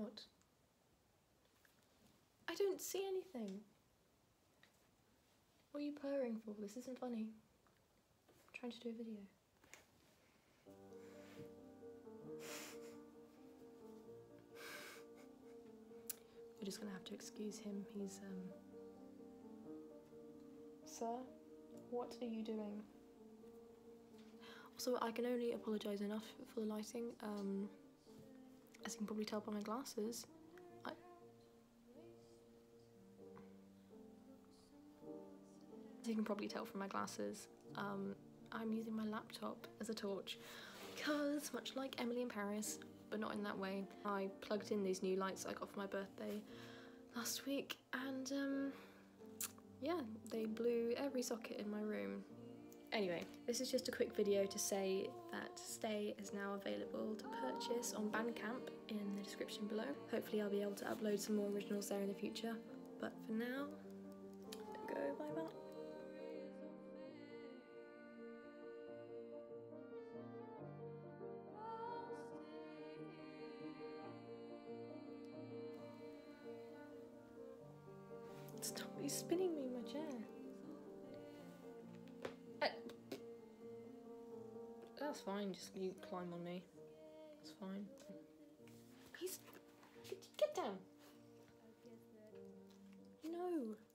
What? I don't see anything. What are you purring for? This isn't funny. I'm trying to do a video. You're just gonna have to excuse him. He's Sir, what are you doing? Also, I can only apologise enough for the lighting. As you can probably tell by my glasses, as you can probably tell from my glasses, I'm using my laptop as a torch because, much like Emily in Paris, but not in that way, I plugged in these new lights I got for my birthday last week, and yeah, they blew every socket in my room. Anyway, this is just a quick video to say that Stay is now available to purchase on Bandcamp in the description below. Hopefully I'll be able to upload some more originals there in the future, but for now, go bye bye. Stop, he's spinning me in my chair. That's fine, just you climb on me. That's fine. He's... Get down. No.